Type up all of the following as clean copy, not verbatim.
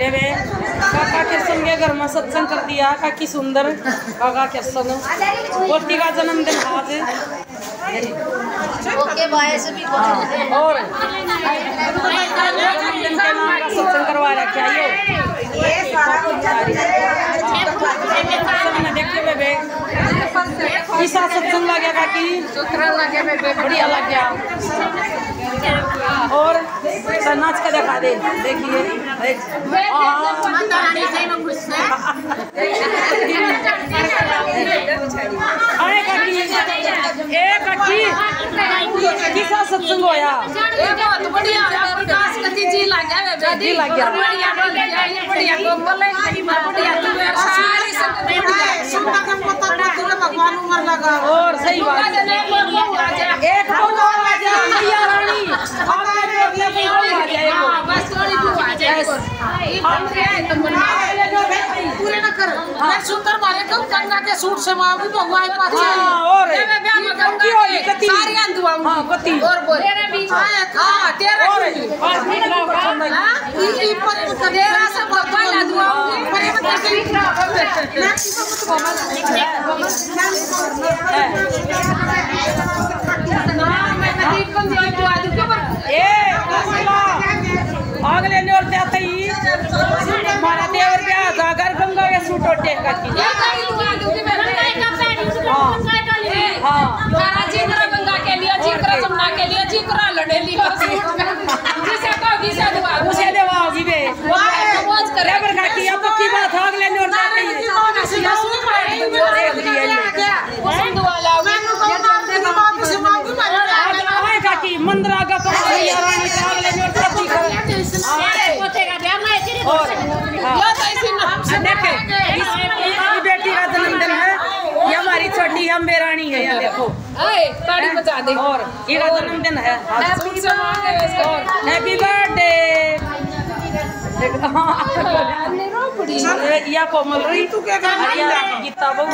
देवे काका कृष्ण के घर में सत्संग कर दिया। काकी सुंदर काका कृष्ण पोती का जन्मदिन आज। ओके बाय से भी और जन्मदिन के नाम का सत्संग करवा रखा ये देखे बेबे किसा सत्संग लगे काकी बढ़िया लग गया। और नाच का दिखा दे देखिए किसा सत्संग होया और सही बात एक पूरे न कर मैं सुंदर मारे कब गंगा के सूट से मांगू भगवान पास और सारी अंदुआ हां कति और बोल तेरे बीच हां तेरा और ई पर तेरा से भगवान अंदुआ पर ये मत अगले नोर जाते ही हमारा देवर ब्याह जाकर गंगा के सूट और टेका की हां जीकरा गंगा के लिए जीकरा जमुना के लिए जीकरा लड़े लियो जिसे को दिशा दुआ उसे देवाओगी बे समझ कर ड्राइवर का की अब की बात अगले नोर जाते ही मंदरा का रानी अगले नोर जाती और बेटी का जन्मदिन है ये हमारी छोटी अम्बे रानी है। ये देखो ताड़ी बजा दे और ये का जन्मदिन है हैप्पी बर्थडे। या कोमल रही तू क्या कर रही है गीता बहु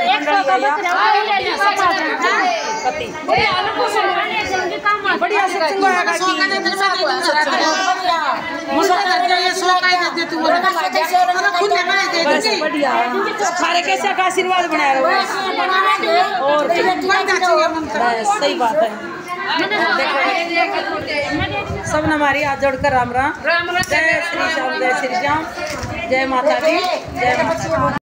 बढ़िया सत्संग होगा की बढ़िया सारे कैसे का आशीर्वाद बनाया रहो और सही बात है। सब हमारी हाथ जोड़कर राम राम जय श्री श्याम जय श्री श्याम जय माता दी जय माता।